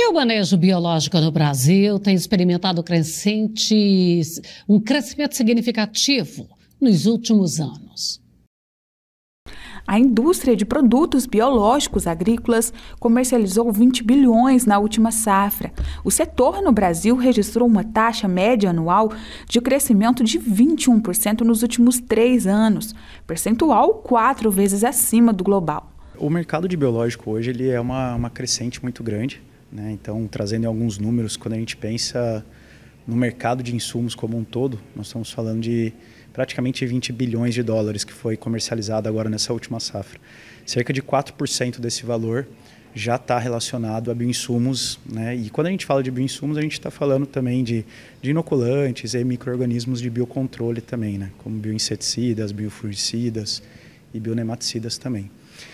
E o manejo biológico no Brasil tem experimentado um crescimento significativo nos últimos anos. A indústria de produtos biológicos agrícolas comercializou 20 bilhões na última safra. O setor no Brasil registrou uma taxa média anual de crescimento de 21% nos últimos 3 anos, percentual 4 vezes acima do global. O mercado de biológico hoje ele é uma crescente muito grande, né? Então, trazendo alguns números, quando a gente pensa no mercado de insumos como um todo, nós estamos falando de praticamente 20 bilhões de dólares que foi comercializado agora nessa última safra. Cerca de 4% desse valor já está relacionado a bioinsumos, né? E quando a gente fala de bioinsumos, a gente está falando também de inoculantes e micro-organismos de biocontrole também, né? Como bioinseticidas, biofungicidas e bionematicidas também.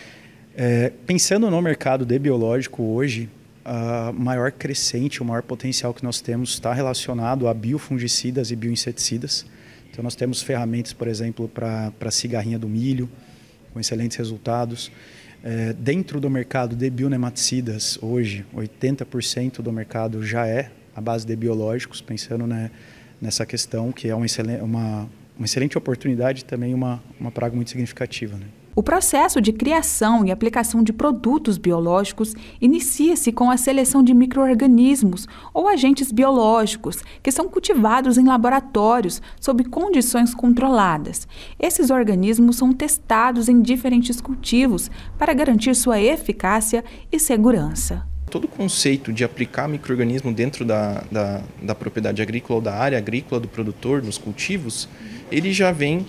Pensando no mercado de biológico hoje, a maior crescente, o maior potencial que nós temos está relacionado a biofungicidas e bioinseticidas. Então nós temos ferramentas, por exemplo, para cigarrinha do milho, com excelentes resultados. Dentro do mercado de bionematicidas, hoje, 80% do mercado já é à base de biológicos, pensando nessa questão, que é uma excelente oportunidade e também uma praga muito significativa, né? O processo de criação e aplicação de produtos biológicos inicia-se com a seleção de micro-organismos ou agentes biológicos que são cultivados em laboratórios sob condições controladas. Esses organismos são testados em diferentes cultivos para garantir sua eficácia e segurança. Todo o conceito de aplicar micro-organismo dentro da propriedade agrícola ou da área agrícola do produtor, nos cultivos, ele já vem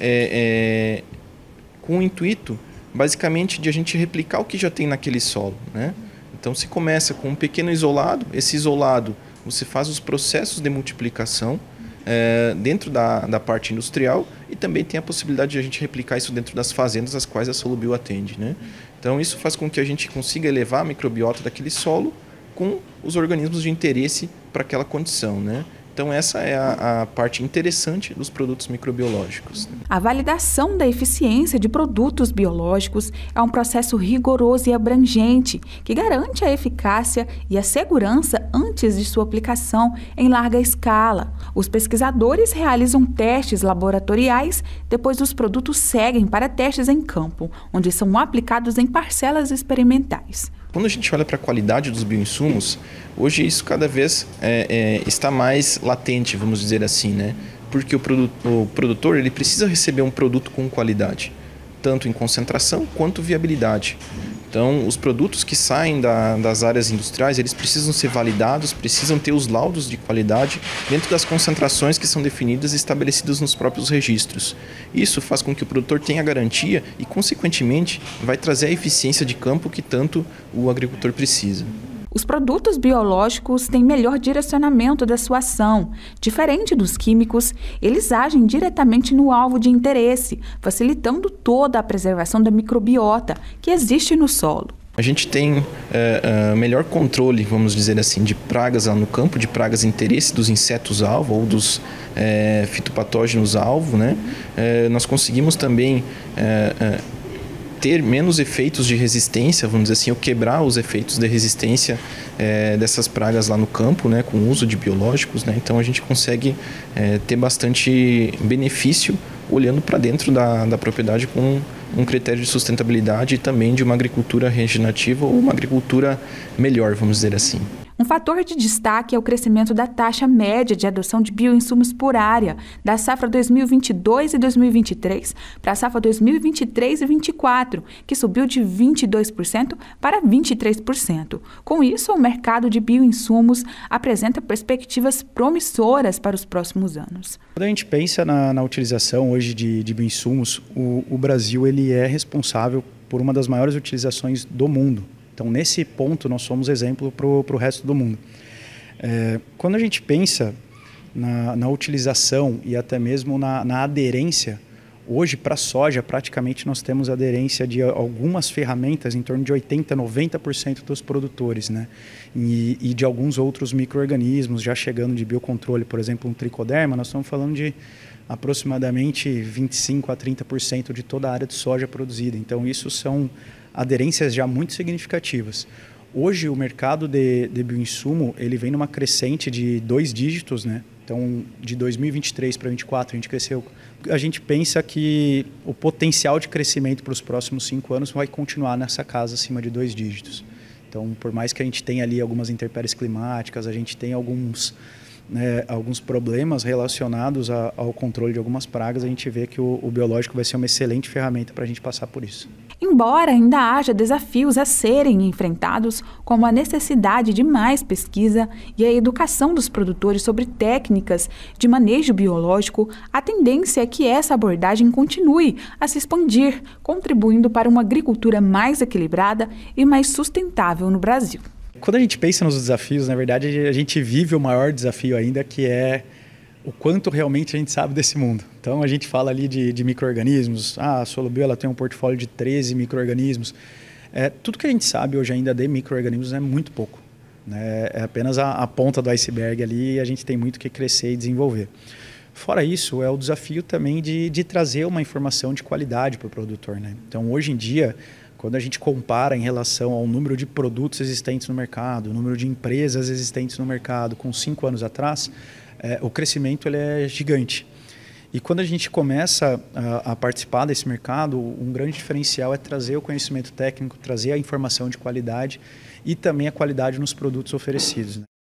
com o intuito, basicamente, de a gente replicar o que já tem naquele solo, né? Então, se começa com um pequeno isolado, esse isolado, você faz os processos de multiplicação dentro da parte industrial e também tem a possibilidade de a gente replicar isso dentro das fazendas às quais a Solubio atende, né? Então, isso faz com que a gente consiga elevar a microbiota daquele solo com os organismos de interesse para aquela condição, né? Então, essa é a parte interessante dos produtos microbiológicos. A validação da eficiência de produtos biológicos é um processo rigoroso e abrangente que garante a eficácia e a segurança antes de sua aplicação em larga escala. Os pesquisadores realizam testes laboratoriais, depois os produtos seguem para testes em campo, onde são aplicados em parcelas experimentais. Quando a gente olha para a qualidade dos bioinsumos, hoje isso cada vez está mais latente, vamos dizer assim, né? Porque o produtor ele precisa receber um produto com qualidade, tanto em concentração quanto viabilidade. Então, os produtos que saem das áreas industriais, eles precisam ser validados, precisam ter os laudos de qualidade dentro das concentrações que são definidas e estabelecidas nos próprios registros. Isso faz com que o produtor tenha garantia e, consequentemente, vai trazer a eficiência de campo que tanto o agricultor precisa. Os produtos biológicos têm melhor direcionamento da sua ação. Diferente dos químicos, eles agem diretamente no alvo de interesse, facilitando toda a preservação da microbiota que existe no solo. A gente tem melhor controle, vamos dizer assim, de pragas lá no campo, de pragas de interesse dos insetos-alvo ou dos fitopatógenos-alvo, né? Nós conseguimos também ter menos efeitos de resistência, vamos dizer assim, ou quebrar os efeitos de resistência dessas pragas lá no campo, né, com o uso de biológicos, né? Então a gente consegue ter bastante benefício olhando para dentro da propriedade com um critério de sustentabilidade e também de uma agricultura regenerativa ou uma agricultura melhor, vamos dizer assim. Um fator de destaque é o crescimento da taxa média de adoção de bioinsumos por área, da safra 2022 e 2023 para a safra 2023 e 2024, que subiu de 22% para 23%. Com isso, o mercado de bioinsumos apresenta perspectivas promissoras para os próximos anos. Quando a gente pensa na utilização hoje de bioinsumos, o Brasil ele é responsável por uma das maiores utilizações do mundo. Então, nesse ponto, nós somos exemplo para o resto do mundo. Quando a gente pensa na utilização e até mesmo na aderência, hoje, para a soja, praticamente nós temos aderência de algumas ferramentas, em torno de 80%, 90% dos produtores, né? E de alguns outros micro-organismos, já chegando de biocontrole, por exemplo, um tricoderma, nós estamos falando de aproximadamente 25% a 30% de toda a área de soja produzida. Então, isso são aderências já muito significativas. Hoje o mercado de bioinsumo ele vem numa crescente de 2 dígitos, né? Então, de 2023 para 2024, a gente cresceu. A gente pensa que o potencial de crescimento para os próximos 5 anos vai continuar nessa casa acima de 2 dígitos. Então, por mais que a gente tenha ali algumas intempéries climáticas, a gente tem alguns problemas relacionados ao controle de algumas pragas, a gente vê que o biológico vai ser uma excelente ferramenta para a gente passar por isso. Embora ainda haja desafios a serem enfrentados, como a necessidade de mais pesquisa e a educação dos produtores sobre técnicas de manejo biológico, a tendência é que essa abordagem continue a se expandir, contribuindo para uma agricultura mais equilibrada e mais sustentável no Brasil. Quando a gente pensa nos desafios, na verdade, a gente vive o maior desafio ainda, que é o quanto realmente a gente sabe desse mundo. Então, a gente fala ali de micro-organismos. A Solubio ela tem um portfólio de 13 micro-organismos. Tudo que a gente sabe hoje ainda de micro-organismos é muito pouco, né? É apenas a ponta do iceberg ali e a gente tem muito que crescer e desenvolver. Fora isso, é o desafio também de trazer uma informação de qualidade para o produtor, né? Então, hoje em dia, quando a gente compara em relação ao número de produtos existentes no mercado, o número de empresas existentes no mercado com 5 anos atrás, o crescimento ele é gigante. E quando a gente começa a participar desse mercado, um grande diferencial é trazer o conhecimento técnico, trazer a informação de qualidade e também a qualidade nos produtos oferecidos, né?